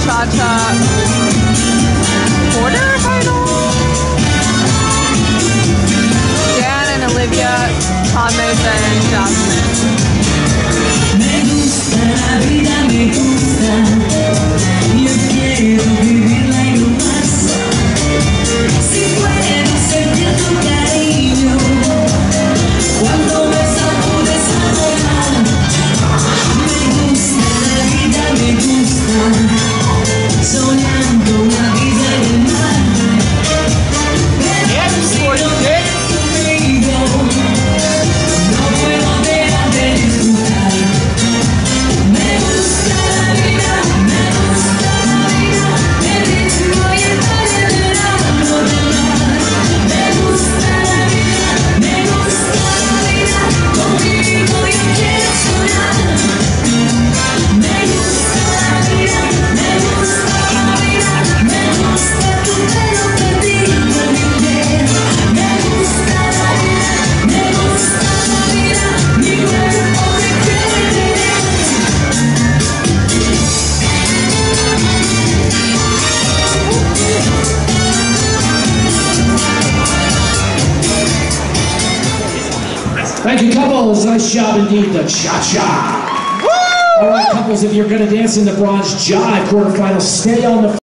Cha-Cha quarterfinal. Dan and Olivia, Todd Mason, and Jasmine. Me gusta la vida, me gusta. Yo quiero vivirla y no más. Si puedo sentir tu cariño cuando me sacudes a volar. Me gusta la vida, me gusta. Soñando una vida en el mar. Pero si no vienes conmigo, no puedo dejar de disfrutar. Me gusta la vida, el ritmo y el baile del verano del mar. Me gusta la vida, contigo yo quiero soñar. Me gusta la vida, me gusta tu pelo perdido en mi piel. Me gusta la vida, mi cuerpo te quiere tener. Thank you, couples. Nice job indeed, the cha-cha. All right, couples, if you're going to dance in the bronze jive quarterfinals, stay on the